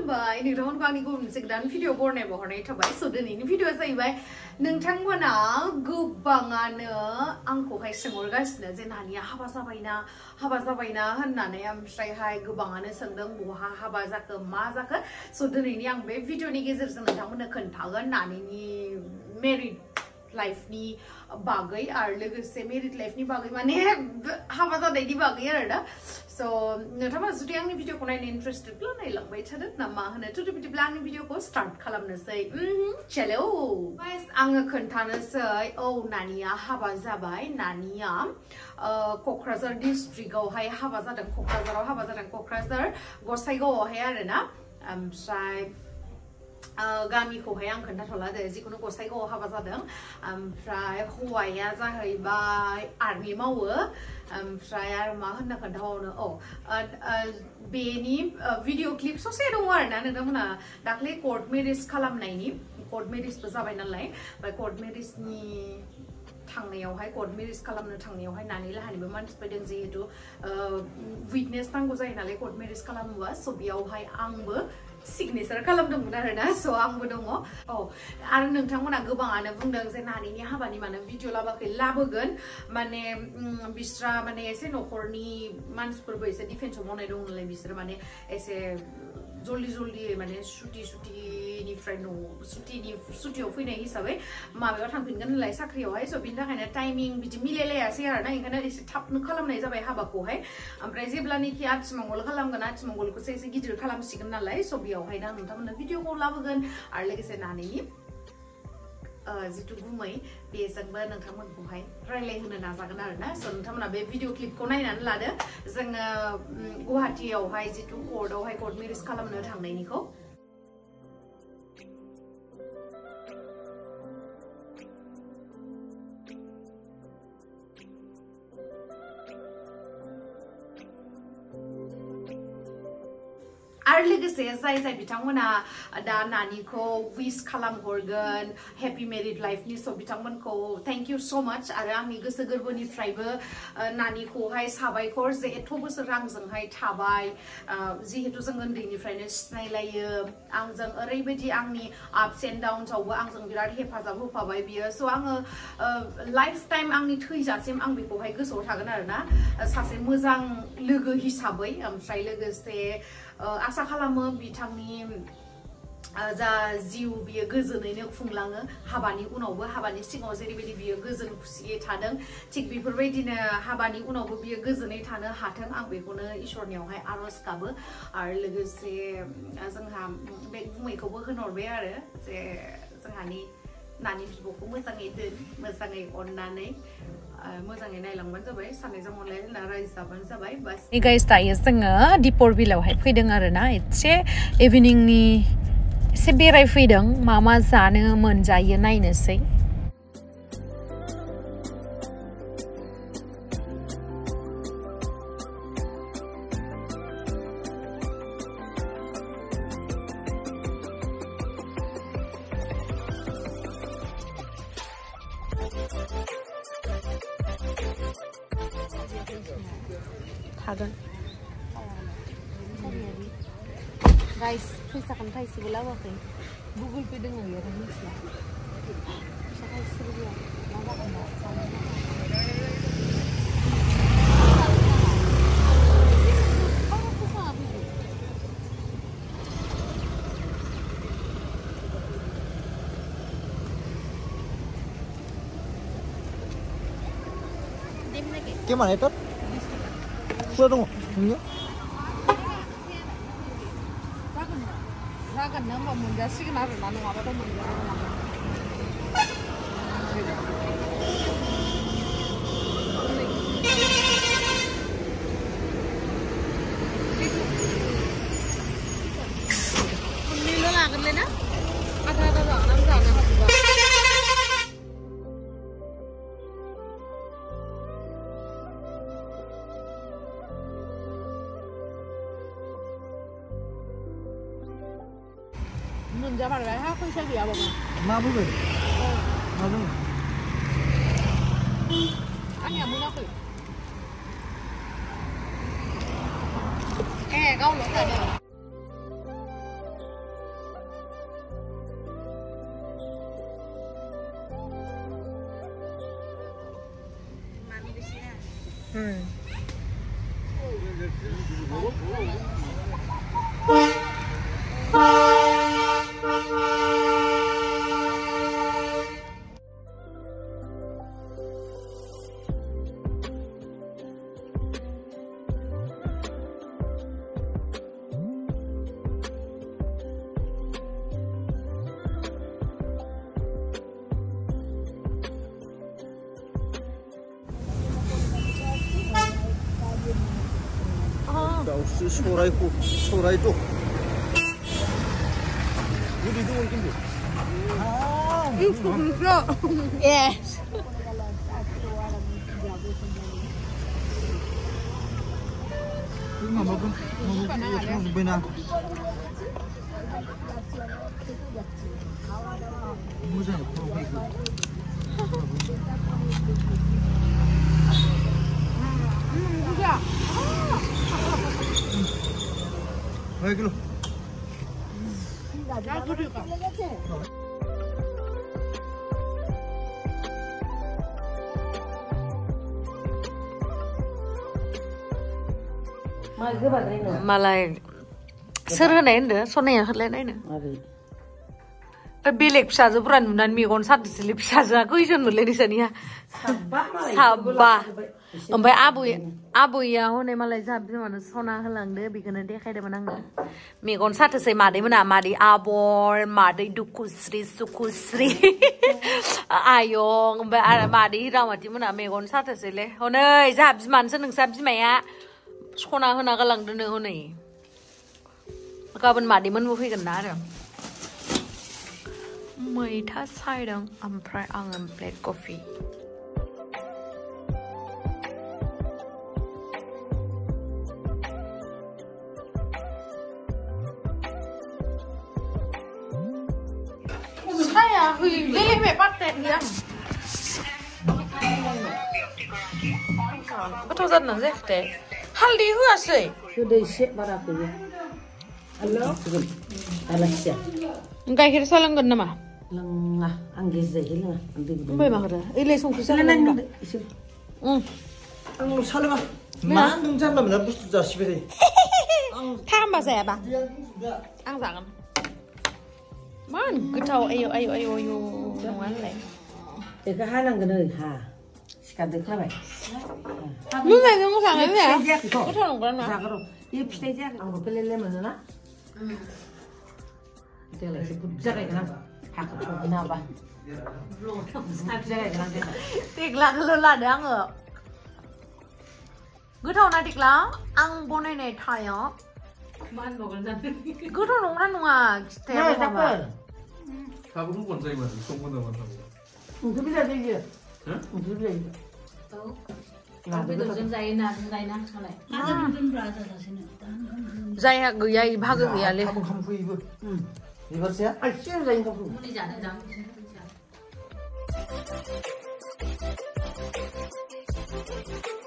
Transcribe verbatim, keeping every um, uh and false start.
Khulumbai नोंथांमोनखौ आंनि गुबुन मोनसे गोदान भिडिअ बरनायबो हरनाय थाबाय स' दिनैनि भिडिअआ जाहैबाय नोंथांमोना गोबाङानो आंखौहाय सोंहरगासिनो जे नानिया हाबा जाबायना हाबा जाबायना होननानै ओमफ्रायहाय गोबाङानो सोंदों बहा हाबा जाखो मा जाखो स' दिनैनि आं बे भिडिअनि गेजेरजों नोंथांमोननो खोन्थागोन नानिनि मेरिड लाइफनि बागै आरो लोगोसे मेरिड लाइफनि बागै माने हाबा जानायनि बागै आरो ना स' नोंथाङा जुदि आंनि भिडिअखौ नायनो इन्टारेस्टेडब्ला नायलांबाय थादो ना मा होनो थ' बिदिब्ला आंनि भिडिअखौ स्टार्ट खालामनोसै चलो गाइस आङो खोन्थानोसै औ नानिया हाबा जाबाय नानिया क'क्राझार डिस्ट्रिक्टआवहाय हाबा जादों क'क्राझाराव हाबा जादों क'क्राझार गसाइगावआवहाय आरो ना ओमफ्राय गामिखौहाय आं खोन्थाथ'ला दे जिखुनु गसाइगावआव हाबा जादों ओमफ्राय हौवाया जाहैबाय आर्मि मावो ओमफ्राय आरो मा होनना खोन्थाबावनो औ बेनि भिडिअ क्लिप ससे दङ आरोना नोंथांमोना दाख्लै कर्ट मेरिज खालामनायनि कर्ट मेरिजबो जाबाय नालाय ओमफ्राय कर्ट मेरिजनि थांनायावहाय कर्ट मेरिज खालामनो थांनायावहाय नानि लाहानिबो मानसि फैदों जिहेतु विटनेस नांगौ जायो नालाय कर्ट मेरिज खालामोबा स' बेयावहाय आंबो सिगनेचार खालामदोंमोन आरोना स' आंबो दङ औ आरो नोंथांमोना गोबाङानो बुंदों जे नानिनि हाबानि मानो भिडिअ लाबोआखै लाबोगोन माने बिस्रा माने एसे न'खरनि मानसिफोरबो एसे डिफेन्सआव मावनाय दं नालाय बिसोर माने एसे जल्दि जल्दि माने सुटि सुटिनिफ्राय न' सुटिनि सुटियाव फैनाय हिसाबै माबायाव थांफिनगोन नालाय साख्रियावहाय स' बिनि थाखायनो टाइमिं बिदि मिलायलायासै आरोना ओंखायनो एसे थाबनो खालामनाय जाबाय हाबाखौहाय ओमफ्राय जेब्लानोखि आथिमंगल खालामगोन आथिमंगलखौसो एसे गिदिर खालामसिगोन नालाय स' बेयावहायनो आं नोंथांमोननो भिडिअखौ लाबोगोन आरो लोगोसे नानिनि जिथु गुमै बेजोंबो नोंथांमोनखौहाय रायलायहोनो नाजागोन आरोना स' नोंथांमोना बे भिडिअ क्लिपखौ नायनानै लादो जोङो गुवाहाटीयावहाय जिथु कर्टआवहाय कर्ट मेरिज खालामनो थांनायनिखौ आरो लोगोसे जाय जाय बिथांमोना दा नानिखौ विश खालामहरगोन हेपि मेरिड लाइफनि स' बिथांमोनखौ थेंक इउ स' माच आरो आंनि गोसो गोरबोनिफ्रायबो नानिखौहाय साबायखर जे एथ' बोसोर आंजोंहाय थाबाय जिहेतु जों उन्दैनिफ्रायनो सिनायलायो आंजों ओरैबायदि आंनि आपस एन्ड डाउन्सआवबो आंजों बिराद हेफाजाब होफाबाय बियो स' आङो लाइफ टाइम आंनि थैजासिम आं बेखौहाय गोसोआव थागोन आरोना सासे मोजां लोगो हिसाबै ओमफ्राय लोगोसे आसा खालामो बिथांनि जा जिउ बियो गोजोनैनो खुंलाङो हाबानि उनावबो हाबानि सिगाङाव जेरैबायदि बियो गोजोन खुसियै थादों थिग बेफोरबायदिनो हाबानि उनावबो बियो गोजोनै थानो हाथों आं बेखौनो इसोरनियावहाय आर'ज गाबो आरो लोगोसे जोंहा बे गुमैखौबो होनहरबाय आरो जे जोंहानि नानि बिब'खौ मोजाङै दोन मोजाङै अननानै मोजाङै नायलांबानो जाबाय सानैजों अनलायना रायजो जाबानो जाबाय बास गाइस दायो जोङो दिपर बिलावहाय फैदों आरोना एसे इभिनिंनि एसे बेरायफैदों मा मा जानो मोनजायो नायनोसै थागोन गाइस फैसाखौनो थाइसेबो लाबोआखै गुगोल पे दङ बेयाव मिथिला फैसा थाइसेबो गैया मा जागोन दा Gimana itu? Sudah dong, ini. Ragan nama muda sih kenapa nanu apa tuh muda nama. Ini lagan lena? Ada ada ada enam sana. Menjamah lah, aku bisa dia apa? Mabu be. Mabu. Anh nhà mua nào? Eh, kau lupa deh. 음. 소라이고 소라이 쪽 우리도 올긴데 아 이거 진짜 예 이거 먹음 먹음 뭐나 무슨 mấy kilo. Malay. Sir na ende, so na yan lên đấy nè. Bilik psaza buran nan mi gon sat silip psaza ko ijon nulle ni sania. Haba. Ombai abu abu ya hone malai jab mana sona halang de bikana de khai de manang na. Mi gon sat se ma de mana ma de abor ma de dukusri sukusri. Ayong ombai ma de ra ma ti mana mi gon sat se le. Hone jab man san nang sab mai ya. Sona hona galang de ne hone. Ka ban ma de man mu phi kan na de. Mày thắt sai đằng ăn phải ăn ăn plate coffee. Sai à? Hủy ghê mẹ bắt tẹt kìa. Bắt thâu dân là dễ tẹt. Hal đi hứa sợi. Cứ đây xếp vào đây kìa. Alo. Alasya. Enggak kira salah nggak nama. Lengah, angge zahil lah, angge. Mbak mak ada. Ini langsung bisa. Lain lain. Hmm. Ang salama. Man nung jam lam na bustu ja sibere. Tham mà rẻ bà. Ăn rằng. Man, cứ thâu ayo ayo ayo ayo. Không ăn lại. Để cái hai lần cái này hà. Scan được không vậy? Lúc này khôngสั่งเลยเนี่ยก็ทำกันนะ Dạ rồi. Đi pistay ra. Ang có cái lên lên mà nữa. Thế là sẽ bút ra cái nào. Hạt của cái nào bà. Tiệc là cái là đáng ở. Cứ thâu này tiệc là ăn bún này này thay á. Cứ thâu nóng ra nóng à. Thế là sao mà. 다 그런 건 자기만 송건도 많다고. Không biết là gì. Hả? Không biết là gì. Làm cái đồ dân dày nè, dân dày nè, sao lại? Dây hả gửi dây ba gửi à lên. Không không phi vừa. Ừ. Đi vào xe. Ai xuyên dành không? Muốn đi trả lại đóng. Thank you.